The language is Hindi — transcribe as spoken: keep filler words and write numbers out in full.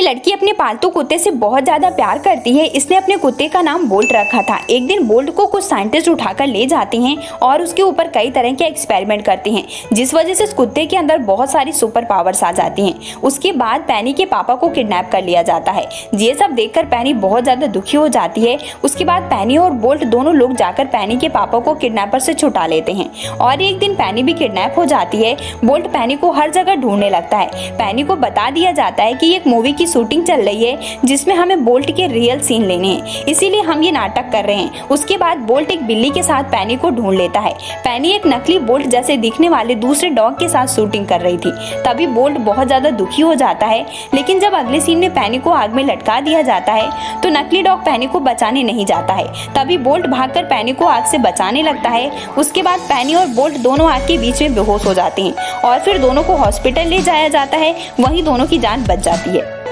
लड़की अपने पालतू कुत्ते से बहुत ज्यादा प्यार करती है। इसने अपने कुत्ते का नाम बोल्ट रखा था। एक दिन बोल्ट को कुछ साइंटिस्ट उठाकर ले जाते हैं और उसके ऊपर कई तरह के एक्सपेरिमेंट करते हैं, जिस वजह से उस कुत्ते के अंदर बहुत सारी सुपर पावर्स आ जाती हैं। उसके बाद पैनी के पापा को किडनैप कर लिया जाता है। ये सब देखकर पैनी बहुत ज्यादा दुखी हो जाती है। उसके बाद पैनी और बोल्ट दोनों लोग जाकर पैनी के पापा को किडनैपर से छुटा लेते हैं और एक दिन पैनी भी किडनैप हो जाती है। बोल्ट पैनी को हर जगह ढूंढने लगता है। पैनी को बता दिया जाता है कि एक मूवी की शूटिंग चल रही है जिसमें हमें बोल्ट के रियल सीन लेने हैं, इसीलिए हम ये नाटक कर रहे हैं। उसके बाद बोल्ट एक बिल्ली के साथ पैनी को ढूंढ लेता है। पैनी एक नकली बोल्ट जैसे दिखने वाले दूसरे डॉग के साथ शूटिंग कर रही थी। तभी बोल्ट बहुत ज्यादा दुखी हो जाता है, लेकिन जब अगले सीन में पैनी को आग में लटका दिया जाता है तो नकली डॉग पैनी को बचाने नहीं जाता है। तभी बोल्ट भागकर पैनी को आग से बचाने लगता है। उसके बाद पैनी और बोल्ट दोनों आग के बीच में बेहोश हो जाते हैं और फिर दोनों को हॉस्पिटल ले जाया जाता है। वहीं दोनों की जान बच जाती है।